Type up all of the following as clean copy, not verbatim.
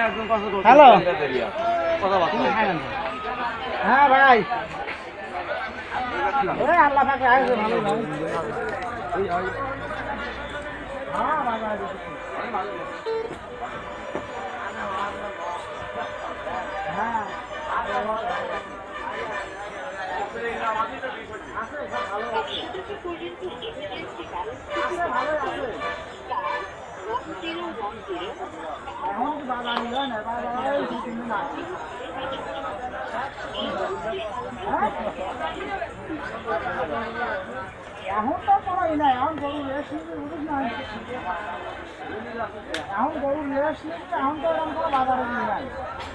hello হ্যাঁ ভাই আল্লাহ পাকে আসবে ভালো ভাই হ্যাঁ ভাই হ্যাঁ এখন বাবা নিল না বাবা না এখন তো করাই নাই এখন গরু রেস নিতে বুঝিস না এখন গরু রেস নিতে এখন তো এরকম করে বাজারে নিয়ে নাই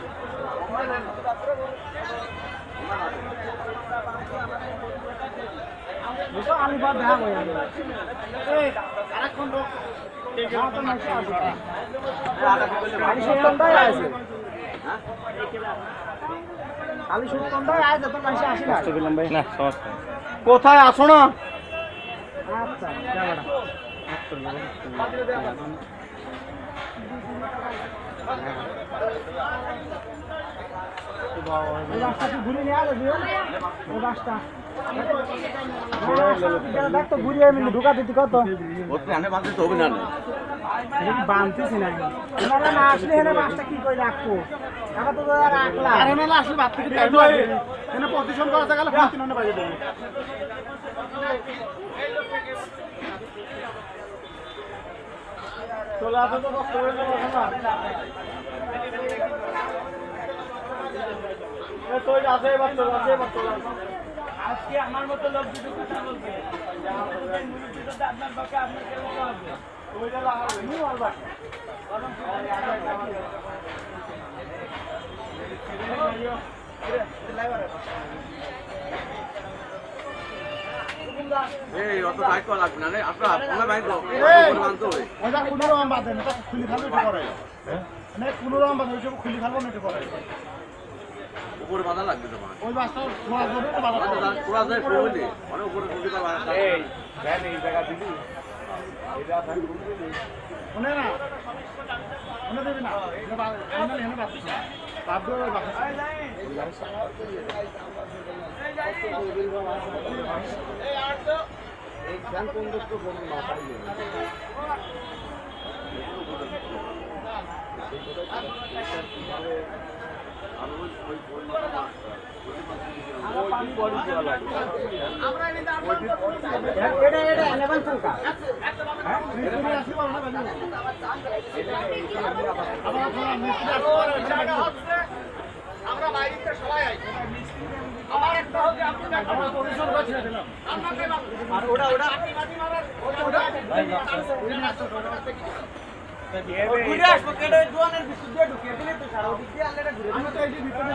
আলিবাদ দেখা হয়ে গেল আরেকক্ষণ লোক কোথায় আসো না ঘুরে নিয়ে আসবে বাসটা দেখতো ঘুরিয়ে মিলে ঢুকা দিতে কত বানতেছি না না আসলে এখানে মাছটা কি করে রাখবো টাকা তো রাখলাম আসলে বাদ থেকে এখানে পজিশন করা গেলে বাজে দেবো চলে আসো তো কষ্ট করে যাবো আছে এবার চলে আসে এবার চলে আসো আজকে আমার মতো লোক দুটো কথা বলবে আপনার পক্ষে আপনার কেমন হবে ওইটা লাগাবে নি আলবা এই অত টাইট করা লাগবে না রে আপনারা আপনারা বাইক দাও মানতে হবে ওটা কোনো রকম বাঁধে না খুলি খাবে এটা করে মানে কোনো রকম বাঁধে ওইসব খুলি খাবো না এটা করে উপরে বাঁধা লাগবে তোমার ওই বাসটা খোলা যাবে তো বাঁধা পুরা যায় ফুল হইলে মানে উপরে খুলি পার বাঁধা এই ভ্যান এই জায়গা দিবি এটা ভ্যান দিবি শুনে না শুনে দেবি না এটা বাঁধা এখানে বাঁধছিস বাদ দিয়ে ওই বাঁধা এই আর তো এই ভ্যান কোন দোষ তো বলুন না পাইলে আমরা বাইরে সবাই আমার একটা হচ্ছে আমরা পরিশ্রম করছিলাম আর ওটা ওটা ঘুরে আসবো কেটে জোয়ানের ভিতর দিয়ে ঢুকিয়ে দিলে তো সারা ওদিক দিয়ে আনলে ঘুরে আমি তো এই যে ভিতরে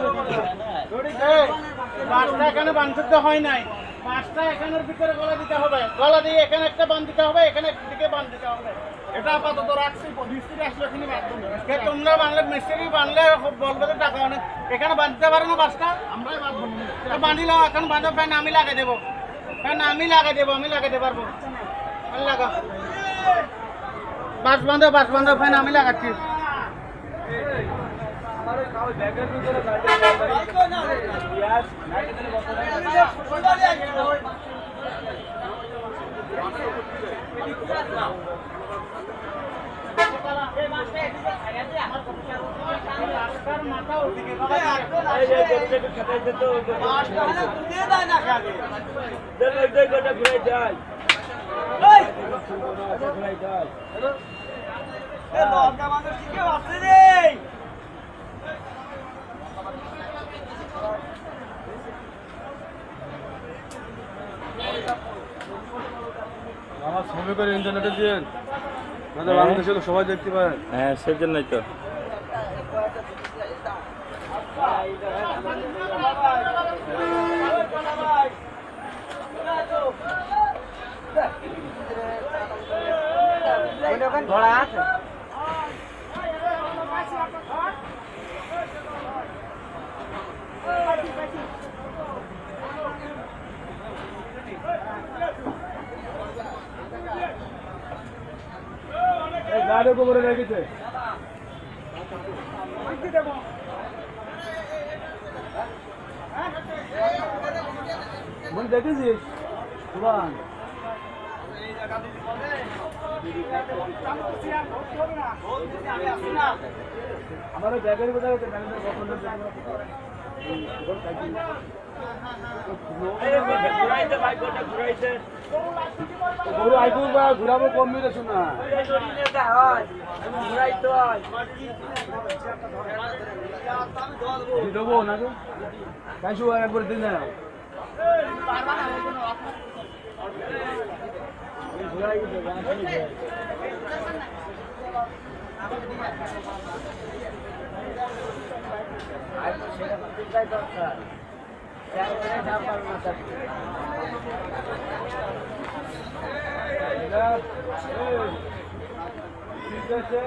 পাঁচটা এখানে বাঁধতে হয় নাই পাঁচটা এখানের ভিতরে গলা দিতে হবে গলা দিয়ে এখানে একটা বাঁধ দিতে হবে এখানে দিকে বাঁধ দিতে হবে এটা আপাতত রাখছি মিস্ত্রি আসলে এখানে বাঁধবে তোমরা বাঁধলে মিস্ত্রি বাঁধলে বলবে তো টাকা অনেক এখানে বাঁধতে পারো না পাঁচটা আমরাই বাঁধবো বাঁধিল এখন বাঁধো ফ্যান আমি লাগিয়ে দেবো ফ্যান আমি লাগিয়ে দেবো আমি লাগাতে পারবো আমি লাগা বাস বাঁধো ফ্যান আমি লাগাচ্ছি আমার ছবি করে ইন্টারনেটে দিন বাংলাদেশে তো সবাই দেখতে পায় হ্যাঁ সেজন্যই তো ধরা আছে গাড়ি গোবরে রেখেছে মনে দেখেছিস সুবান আমার ব্যাগের কোথায় আছে ব্যাগের গরু আইকু বা ঘুরাবো কম মিলেছ না দেবো না তো কাইসু একবার দিন না ঠিক আছে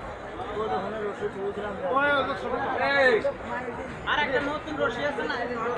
আর একটা নতুন রশি আছে না